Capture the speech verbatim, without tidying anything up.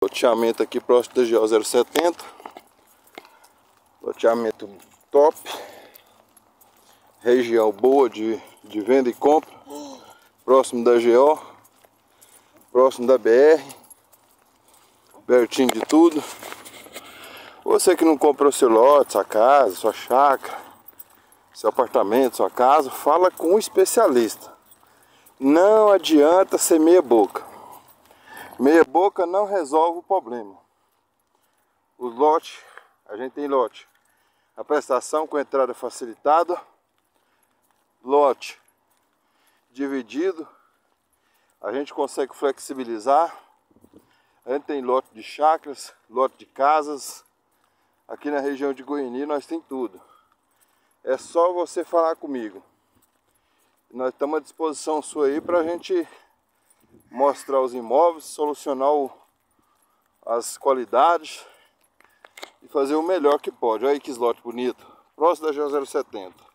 Loteamento aqui próximo da G O zero setenta. Loteamento top. Região boa de, de venda e compra. Próximo da G O. Próximo da B R. Pertinho de tudo. Você que não comprou seu lote, sua casa, sua chácara, seu apartamento, sua casa, fala com um especialista. Não adianta ser meia boca. Meia boca não resolve o problema. Os lotes, a gente tem lote. A prestação com entrada facilitada. Lote dividido. A gente consegue flexibilizar. A gente tem lote de chácaras, lote de casas. Aqui na região de Goiânia nós tem tudo. É só você falar comigo. Nós estamos à disposição sua aí para a gente mostrar os imóveis, solucionar o, as qualidades e fazer o melhor que pode. Olha aí que slot bonito. Próximo da G O zero setenta.